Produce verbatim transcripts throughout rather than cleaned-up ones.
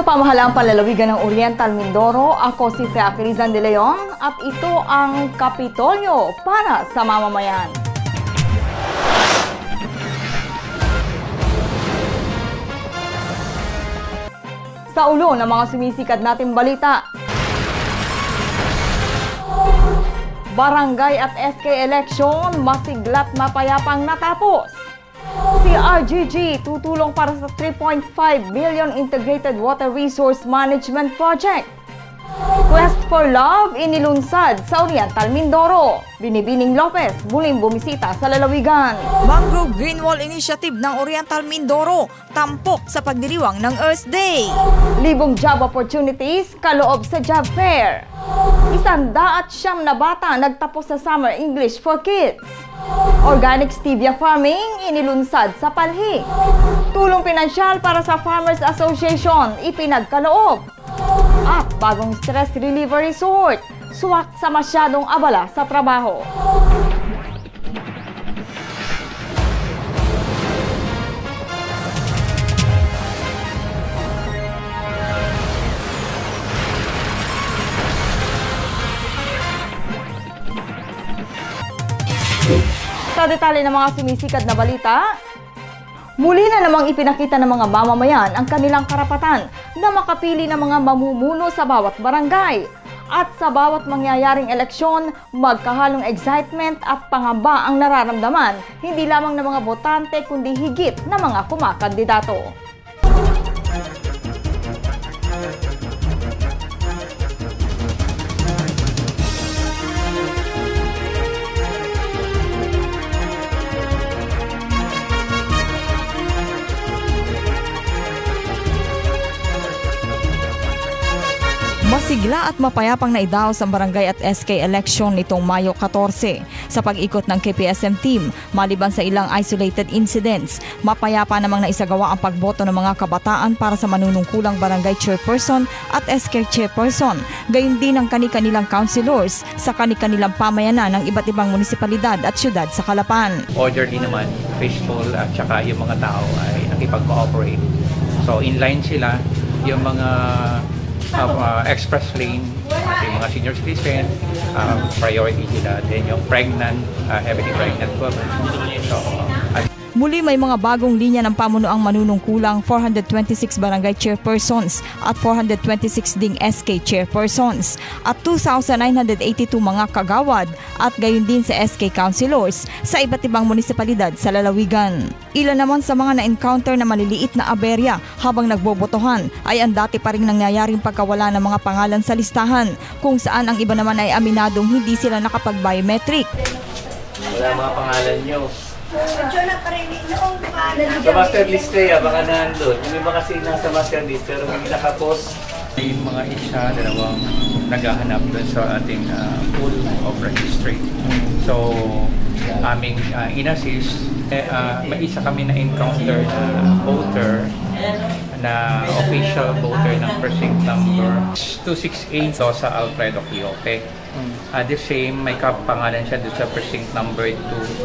sa pamahalaang palalawigan ng Oriental Mindoro, ako si Fea Crizan de Leon at ito ang Kapitolyo para sa mamamayan. Sa ulo ng mga sumisikat nating balita, barangay at S K election masigla't mapayapang natapos. Si R G G tutulong para sa three point five billion Integrated Water Resource Management Project. Quest for Love inilunsad sa Oriental Mindoro. Binibining Lopez muling bumisita sa lalawigan. Mangrove Green Wall Initiative ng Oriental Mindoro tampok sa pagdiriwang ng Earth Day. Libong job opportunities kaloob sa job fair. Isanda at siyam na bata nagtapos sa Summer English for Kids. Organic stevia farming inilunsad sa Palhi. Tulong pinansyal para sa Farmers Association ipinagkaloob. At bagong stress reliever resort, suwak sa masyadong abala sa trabaho. Sa detalye ng mga sumisikat na balita, muli na namang ipinakita ng mga mamamayan ang kanilang karapatan na makapili ng mga mamumuno sa bawat barangay. At sa bawat mangyayaring eleksyon, magkahalong excitement at pangamba ang nararamdaman, hindi lamang ng mga botante kundi higit na mga kumakandidato. Masigla at mapayapang naidaos ang barangay at S K election nitong Mayo fourteen. Sa pag-ikot ng K P S M team, maliban sa ilang isolated incidents, mapayapa namang naisagawa ang pagboto ng mga kabataan para sa manunungkulang barangay chairperson at S K chairperson, gayon din ang kani-kanilang councilors sa kani-kanilang pamayanan ng iba't ibang munisipalidad at syudad sa Calapan. Orderly naman, peaceful at saka yung mga tao ay nakipag-cooperate. So inline sila, yung mga Uh, uh, express lane, uh, yung mga senior citizen, uh, priority sila. Then yung pregnant, uh, heavily pregnant women. So, uh, muli may mga bagong linya ng pamunuang manunungkulang four hundred twenty-six barangay chairpersons at four hundred twenty-six ding S K chairpersons at two thousand nine hundred eighty-two mga kagawad at gayon din sa S K councilors sa iba't ibang munisipalidad sa lalawigan. Ilan naman sa mga na-encounter na maliliit na aberya habang nagbobotohan ay ang dati pa rin nangyayaring pagkawala ng mga pangalan sa listahan, kung saan ang iba naman ay aminadong hindi sila nakapag-biometric. Wala mga pangalan nyo. Sa master list kayo, baka nandun. Yung iba kasi nasa master list pero may nakapost. May mga isa, dalawang naghahanap dun sa ating uh, pool of registry. So, aming uh, in-assist. Eh, uh, may isa kami na-encounter na voter na official voter ng precinct number two sixty-eight sa Alfredo Quiope. Uh, the same, may kapangalan siya doon sa precinct number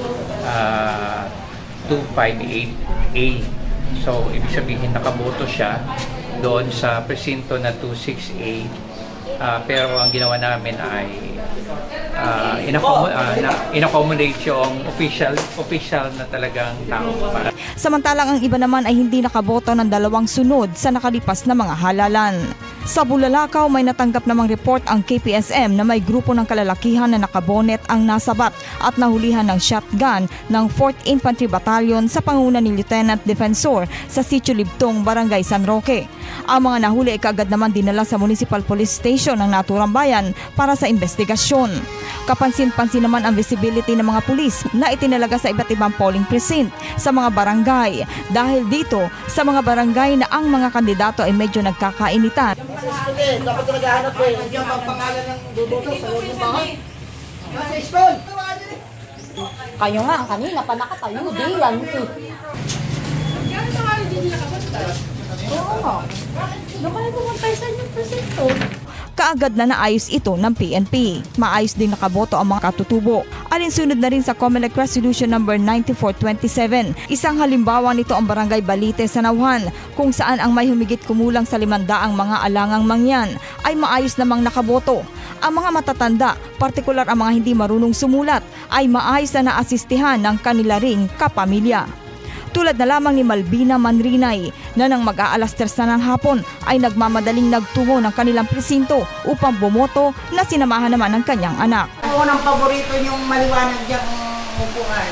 two fifty-eight A. So, ibig sabihin nakaboto siya doon sa presinto na two sixty-eight. Uh, pero ang ginawa namin ay uh, in-accommodate uh, yung official, official na talagang tao. Para. Samantalang ang iba naman ay hindi nakaboto ng dalawang sunod sa nakalipas na mga halalan. Sa Bulalakaw, may natanggap namang report ang K P S M na may grupo ng kalalakihan na nakabonet ang nasabat at nahulihan ng shotgun ng fourth Infantry Battalion sa panguna ni Lieutenant Defensor sa Sitio Libtong, Barangay San Roque. Ang mga nahuli ay kaagad naman dinala sa Municipal Police Station ng naturang bayan para sa investigasyon. Kapansin-pansin naman ang visibility ng mga pulis na itinalaga sa iba't ibang polling precinct sa mga barangay. Dahil dito, sa mga barangay na ang mga kandidato ay medyo nagkakainitan. Dapat naghahanap ko yung pangalan ng buboto sa loob ng bahay. Nasa school! Kayo nga, kanina pa nakatayo, di yan ito. Gano'n sa kanya din nakapasta? Oo nga. Nakalay ko one percent yung presento. Kaagad na naayos ito ng P N P. Maayos din nakaboto ang mga katutubo. Alinsunod na rin sa COMELEC Resolution number ninety-four twenty-seven. Isang halimbawa nito ang Barangay Balite sa Nauhan, kung saan ang may humigit kumulang sa limandaang mga alangang mangyan ay maayos namang nakaboto. Ang mga matatanda, partikular ang mga hindi marunong sumulat, ay maayos na naasistihan ng kanila ring kapamilya. Tulad na lamang ni Malvina Manrinay na nang mag-aalas tres na ng hapon ay nagmamadaling nagtungo ng kanilang presinto upang bumoto na sinamahan naman ng kanyang anak. Ang unang paborito yung maliwanag diyang upuan.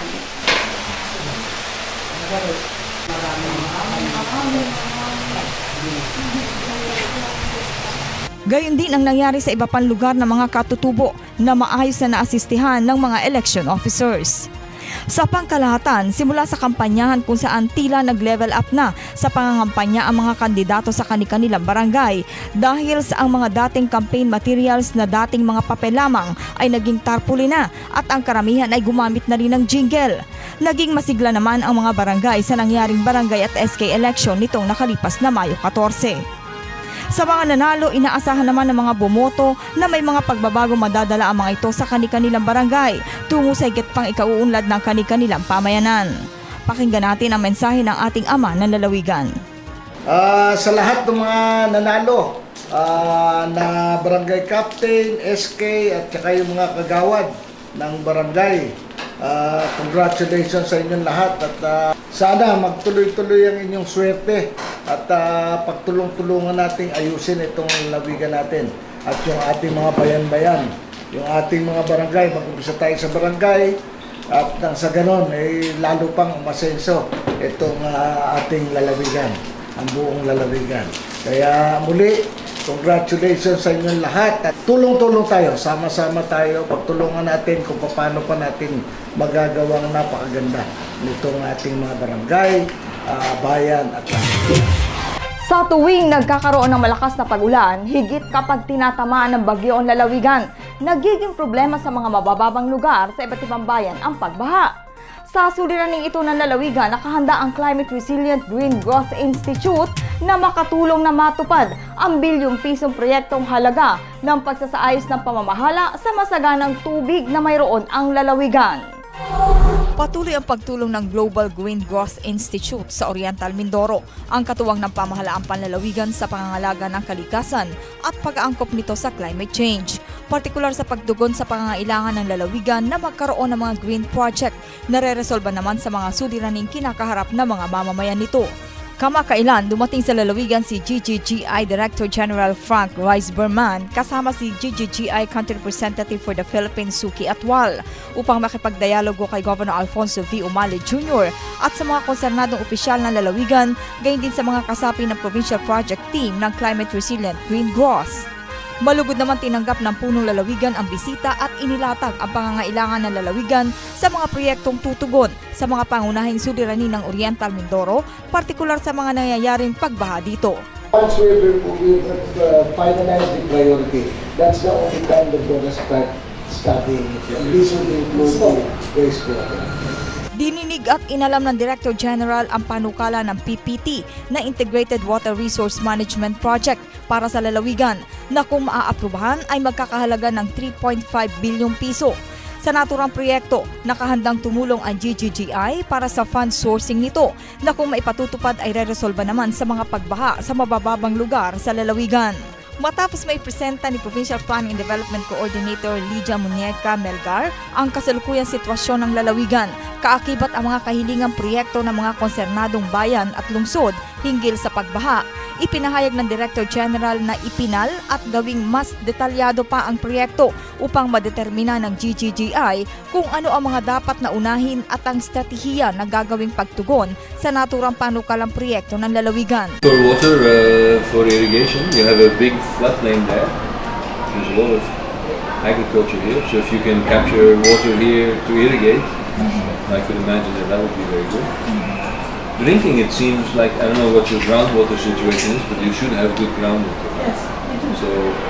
Gayon din ang nangyari sa iba pang lugar ng mga katutubo na maayos na naasistihan ng mga election officers. Sa pangkalahatan, simula sa kampanyahan kung saan tila nag-level up na sa pangangampanya ang mga kandidato sa kani-kanilang barangay dahil sa ang mga dating campaign materials na dating mga papel lamang ay naging tarpaulin na at ang karamihan ay gumamit na rin ng jingle. Naging masigla naman ang mga barangay sa nangyaring barangay at S K election nitong nakalipas na Mayo fourteen. Sa mga nanalo, inaasahan naman ng mga bumoto na may mga pagbabago madadala ang mga ito sa kani-kanilang barangay tungo sa higit pang ikauunlad ng kani-kanilang pamayanan. Pakinggan natin ang mensahe ng ating ama ng lalawigan. Uh, sa lahat ng mga nanalo uh, na barangay captain, S K at saka yung mga kagawad ng barangay, uh, congratulations sa inyong lahat at uh, sana magtuloy-tuloy ang inyong swerte at uh, pagtulong-tulungan nating ayusin itong lawigan natin at yung ating mga bayan-bayan, yung ating mga barangay. Mag-umpisa tayo sa barangay at nang sa ganon ay eh, lalo pang umasenso itong uh, ating lalawigan, ang buong lalawigan. Kaya muli, congratulations sa inyong lahat at tulong-tulong tayo, sama-sama tayo, pagtulungan natin kung paano pa natin magagawang napakaganda nitong ating mga barangay, uh, bayan at lahat. Sa tuwing nagkakaroon ng malakas na pag-ulan, higit kapag tinatamaan ng bagyo ang lalawigan, nagiging problema sa mga mabababang lugar sa iba't ibang bayan ang pagbaha. Sa suliraning ito ng lalawigan, nakahanda ang Climate Resilient Green Growth Institute na makatulong na matupad ang bilyong pisong proyektong halaga ng pagsasaayos ng pamamahala sa masaganang tubig na mayroon ang lalawigan. Patuloy ang pagtulong ng Global Green Growth Institute sa Oriental Mindoro, ang katuwang ng pamahalaang panlalawigan sa pangangalaga ng kalikasan at pag-aangkop nito sa climate change. Partikular sa pagdugon sa pangangailangan ng lalawigan na magkaroon ng mga green project na re-resolba naman sa mga suliraning kinakaharap ng mga mamamayan nito. Kamakailan, dumating sa lalawigan si G G G I Director General Frank Rice-Berman kasama si G G G I Country Representative for the Philippines Suki Atwal upang makipagdialogo kay Governor Alfonso V. Umali Junior at sa mga konsernadong opisyal ng lalawigan, gayon din sa mga kasapi ng Provincial Project Team ng Climate Resilient Green Growth. Malugod naman tinanggap ng punong lalawigan ang bisita at inilatag ang pangangailangan ng lalawigan sa mga proyektong tutugon sa mga pangunahing suliranin ng Oriental Mindoro, partikular sa mga nangyayaring pagbaha dito. Once we uh, finalize the priority, that's the only time that we're going to start studying it. And this will include the wastewater. Dininig at inalam ng Director General ang panukala ng P P T na Integrated Water Resource Management Project para sa lalawigan na kung maaaprubahan ay magkakahalaga ng three point five bilyong piso. Sa naturang proyekto, nakahandang tumulong ang G G G I para sa fund sourcing nito na kung maipatutupad ay re-resolba naman sa mga pagbaha sa mabababang lugar sa lalawigan. Matapos may presenta ni Provincial Planning and Development Coordinator Lydia Muñeca Melgar ang kasalukuyang sitwasyon ng lalawigan, kaakibat ang mga kahilingang proyekto ng mga konsernadong bayan at lungsod hinggil sa pagbaha. Ipinahayag ng Director General na ipinal at gawing mas detalyado pa ang proyekto upang madetermina ng G G G I kung ano ang mga dapat na unahin at ang stratehiya na gagawing pagtugon sa naturang panukalang proyekto ng lalawigan. For water, uh, for irrigation, you have a big floodplain there. There's a lot of agriculture here, so if you can capture water here to irrigate, I could imagine that that would be very good. Drinking, it seems like, I don't know what your groundwater situation is, but you should have good groundwater. Yes. So,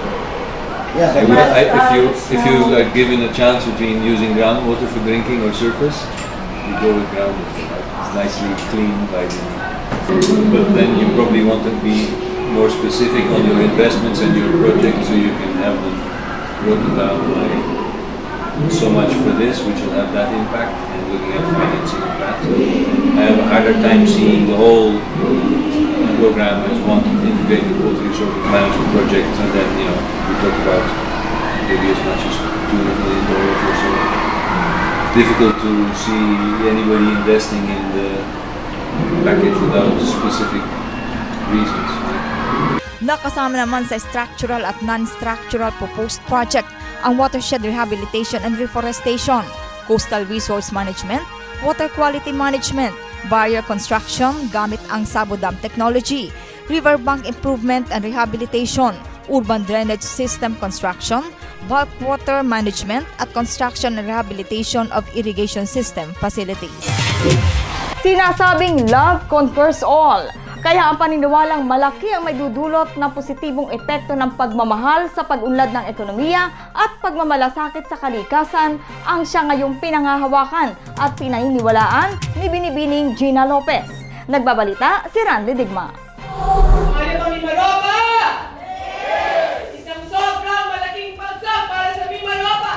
Yeah, I would, I, if you if you are given a chance between using groundwater for drinking or surface, you go with groundwater. Right? It's nicely cleaned by the. But then you probably want to be more specific on your investments and your projects, so you can have them written down by so much for this, which will have that impact, and looking at financing of that. I have a harder time seeing the whole program as one integrated water resource management project, and then, you know, we talk about maybe as much as two million dollars or so. Difficult to see anybody investing in the package without specific reasons. Nakasama naman sa structural at non-structural proposed project ang watershed rehabilitation and reforestation, coastal resource management, water quality management, barrier construction gamit ang Sabodam technology, riverbank improvement and rehabilitation, urban drainage system construction, bulk water management at construction and rehabilitation of irrigation system facilities. Sinasabing love conquers all. Kaya ang paniniwalang malaki ang may dudulot ng positibong epekto ng pagmamahal sa pag-unlad ng ekonomiya at pagmamalasakit sa kalikasan ang siya ngayong pinangahawakan at pinaniniwalaan ni Binibining Gina Lopez. Nagbabalita si Randy Digma. Ano ba ni Malopa? Isang sobrang malaking bagsak para sa Malopa!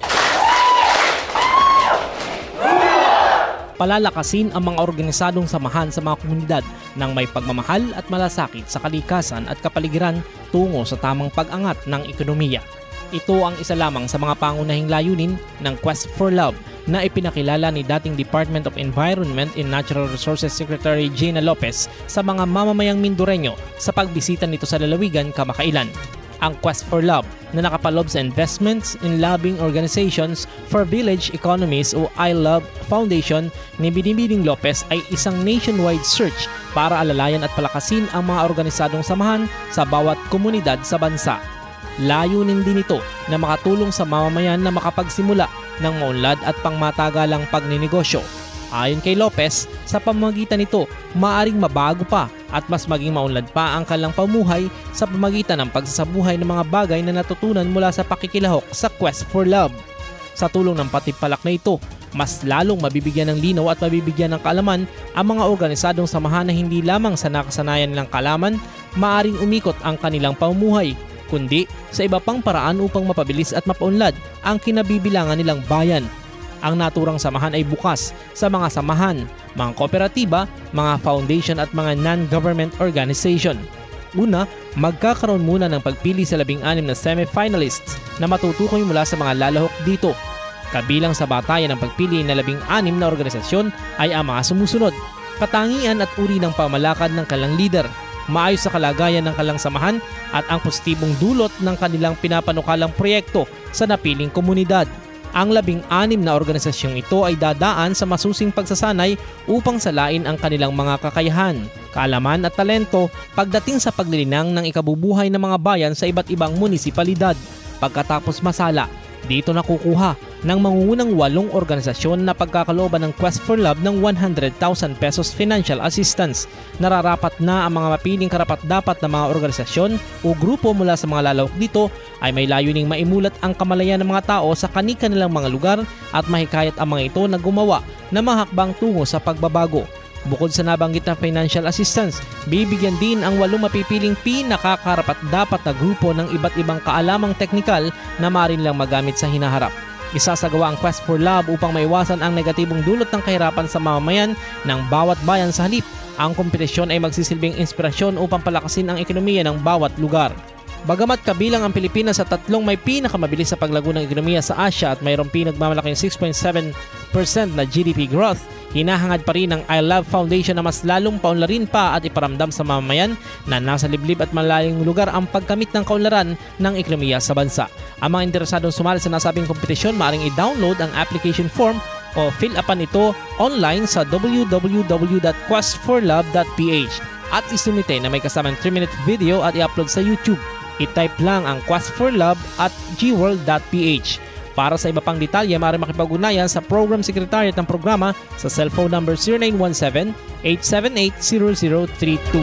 Palalakasin ang mga organisadong samahan sa mga komunidad ng may pagmamahal at malasakit sa kalikasan at kapaligiran tungo sa tamang pag-angat ng ekonomiya. Ito ang isa lamang sa mga pangunahing layunin ng Quest for Love na ipinakilala ni dating Department of Environment and Natural Resources Secretary Gina Lopez sa mga mamamayang Mindoreño sa pagbisita nito sa lalawigan kamakailan. Ang Quest for Love na nakapalob sa Investments in Lobbying Organizations for Village Economies o I Love Foundation ni Binibining Lopez ay isang nationwide search para alalayan at palakasin ang mga organisadong samahan sa bawat komunidad sa bansa. Layunin din ito na makatulong sa mamamayan na makapagsimula ng maunlad at pangmatagalang pagninegosyo. Ayon kay Lopez, sa pamamagitan nito, maaring mabago pa at mas maging maunlad pa ang kanilang pamuhay sa pamamagitan ng pagsasabuhay ng mga bagay na natutunan mula sa pakikilahok sa Quest for Love. Sa tulong ng patipalak na ito, mas lalong mabibigyan ng linaw at mabibigyan ng kaalaman ang mga organisadong samahan na hindi lamang sa nakasanayan nilang kaalaman, maaring umikot ang kanilang pamumuhay, kundi sa iba pang paraan upang mapabilis at mapaunlad ang kinabibilangan nilang bayan. Ang naturang samahan ay bukas sa mga samahan, mga kooperatiba, mga foundation at mga non-government organization. Una, magkakaroon muna ng pagpili sa labing-anim na semi-finalists na matutukoy mula sa mga lalahok dito. Kabilang sa batayan ng pagpili na labing-anim na organisasyon ay ang mga sumusunod, katangian at uri ng pamalakad ng kanilang leader, maayos sa kalagayan ng kanilang samahan at ang positibong dulot ng kanilang pinapanukalang proyekto sa napiling komunidad. Ang labing-anim na organisasyong ito ay dadaan sa masusing pagsasanay upang salain ang kanilang mga kakayahan, kaalaman at talento pagdating sa paglilinang ng ikabubuhay ng mga bayan sa iba't ibang munisipalidad. Pagkatapos masala, dito nakukuha ng mangungunang walong organisasyon na pagkakalooban ng Quest for Love ng one hundred thousand pesos financial assistance. Nararapat na ang mga mapiling karapat-dapat na mga organisasyon o grupo mula sa mga lalahok dito ay may layuning maimulat ang kamalayan ng mga tao sa kani-kanilang mga lugar at mahikayat ang mga ito na gumawa na mga hakbang tungo sa pagbabago. Bukod sa nabanggit na financial assistance, bibigyan din ang walong mapipiling pinakakarapat-dapat na grupo ng iba't ibang kaalamang teknikal na maaari nilang magamit sa hinaharap. Isasagawa ang Quest for Love upang maiwasan ang negatibong dulot ng kahirapan sa mamamayan ng bawat bayan sa halip. Ang kompetisyon ay magsisilbing inspirasyon upang palakasin ang ekonomiya ng bawat lugar. Bagamat kabilang ang Pilipinas sa tatlong may pinakamabilis sa paglago ng ekonomiya sa Asia at mayroong pinagmamalaking six point seven percent na G D P growth, hinahangad pa rin ng I Love Foundation na mas lalong paunlarin pa at iparamdam sa mamamayan na nasa liblib at malalayong lugar ang pagkamit ng kaunlaran ng ekonomiya sa bansa. Ang mga interesadong sumali sa nasabing kompetisyon maaaring i-download ang application form o fill upan ito online sa w w w dot quest for love dot p h at isumite na may kasamang three minute video at i-upload sa YouTube. I-type lang ang Quest for Love at g world dot p h. Para sa iba pang detalye, maaari makipag-ugnayan sa Program Secretariat ng programa sa cellphone number zero nine one seven, eight seven eight, zero zero three two.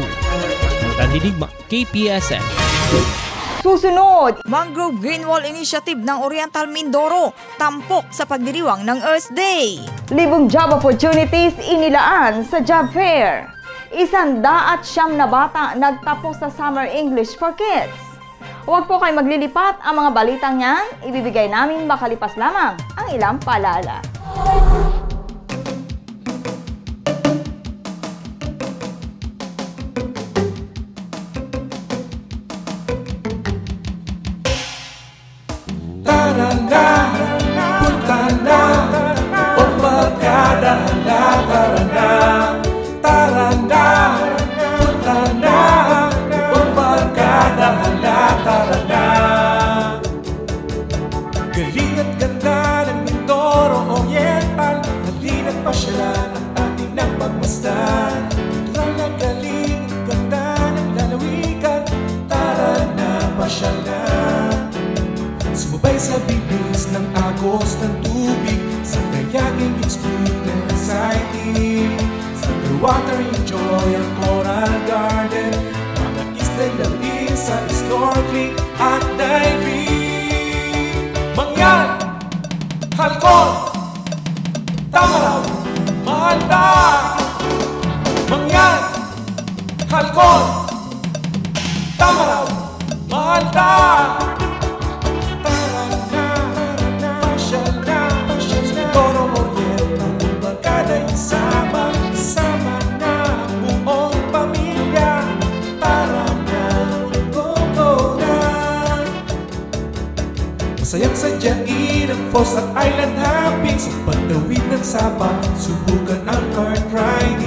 Randy Digma, K P S N. Susunod, Mangrove Green Wall Initiative ng Oriental Mindoro, tampok sa pagdiriwang ng Earth Day. Libong job opportunities inilaan sa job fair. Isanda at siyam na bata nagtapos sa Summer English for Kids. Huwag po kayo maglilipat. Ang mga balitang yan, ibibigay namin makalipas lamang ang ilang paalala. Tara na, punta na, o magkada na, tara na. Tara na, punta na, o magkada na, tara na. Galing at ganda ng Mindoro Oriental, halina't pasyalan ang ating ng pagmasdan. Natural na galing at ganda ng lalawigan, tara na, pasyalan. Sumabay sa bilis ng agos ng tubig, sa kayaging explore and exciting. Sa underwater enjoy ang coral garden, mga isla labis sa snorkeling at diving. Mangyan, Halcon, Tamaraw, Malta. Mangyan, Halcon, Tamaraw, Malta. Masayang sadyain ang falls at island hopping, sa pagtawid ng Sapa, subukan ang kart riding.